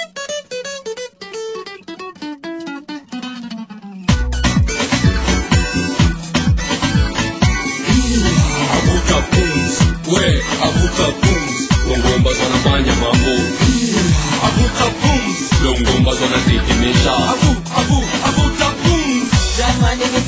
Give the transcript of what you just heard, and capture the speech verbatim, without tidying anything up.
Avuta pumzi, we, avuta pumzi, longomba zonafanya mambo. Avuta pumzi, longomba zonatetemesha. Avu, avu, avuta pumzi.